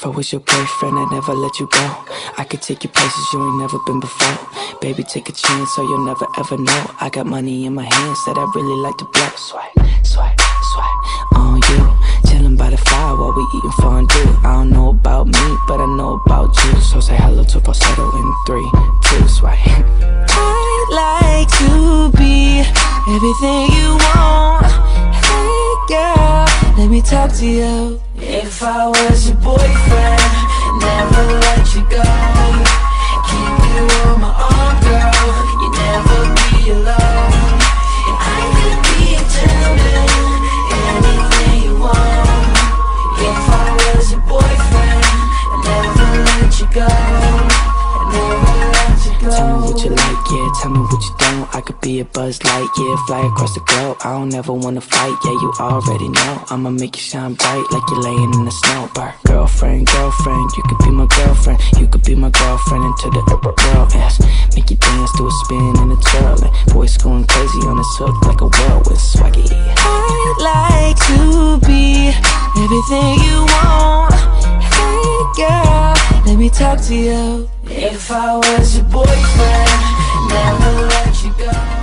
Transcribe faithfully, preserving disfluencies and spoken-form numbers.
If I was your boyfriend, I'd never let you go. I could take you places you ain't never been before. Baby, take a chance so you'll never ever know. I got money in my hands that I really like to blow. Swipe, swipe, swipe on you. Chillin' by the fire while we eating fondue. I don't know about me, but I know about you. So say hello to falsetto in three, two, swipe. I'd like to be everything you want. Hey girl, let me talk to you. If I was your boyfriend, never let you go. Keep you on my arm, girl. You never be alone. I could be a gentleman, anything you want. If I was your boyfriend, never let you go. Never let you go. Tell me what you like, yeah, tell me what you don't. I could be a Buzz Lightyear, fly across the globe. I don't ever wanna fight, yeah, you already know. I'ma make you shine bright like you're laying in the snow. Bar. Girlfriend, girlfriend, you could be my girlfriend. You could be my girlfriend until the world ends. Make you dance to a spin and a twirl, and boys going crazy on this hook like a whirlwind. Swaggy. I'd like to be everything you want. Hey girl, let me talk to you. If I was your boyfriend, never let you go.